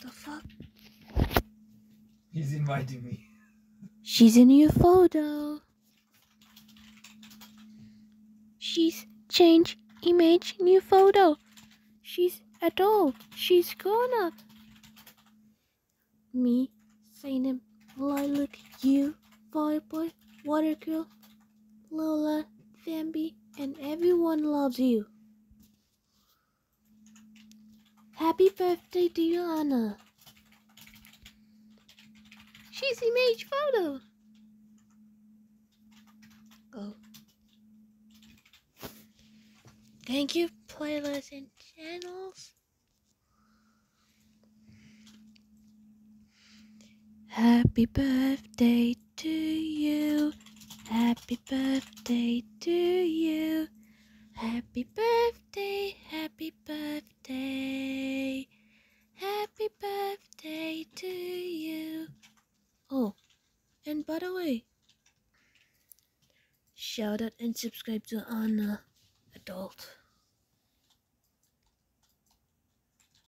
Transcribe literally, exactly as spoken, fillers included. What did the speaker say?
the fuck? He's inviting me. She's in your photo. She's changed image new photo. She's adult. She's grown up. Me, Zainab, Lilac, you, Fireboy, Water Girl, Lola, Bambi, and everyone loves you. Happy birthday, dear Anna. She's image photo. Oh. Thank you, playlists and channels. Happy birthday to you. Happy birthday to you. Happy birthday, happy birthday. Happy birthday to you. Oh, and by the way, shout out and subscribe to Anna Adult.